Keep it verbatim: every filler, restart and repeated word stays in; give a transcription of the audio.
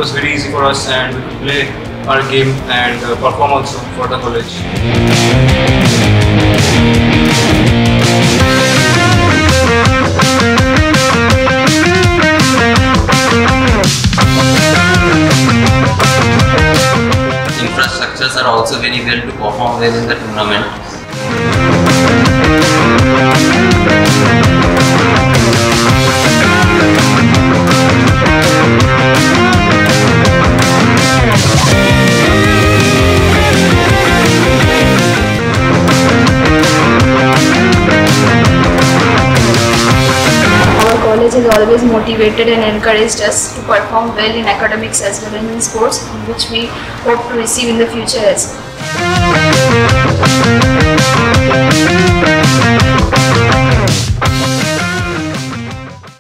was very easy for us, and we could play our game and uh, perform also for the college. Infrastructures are also very well to perform well in the tournament. College has always motivated and encouraged us to perform well in academics as well as in sports, which we hope to receive in the future as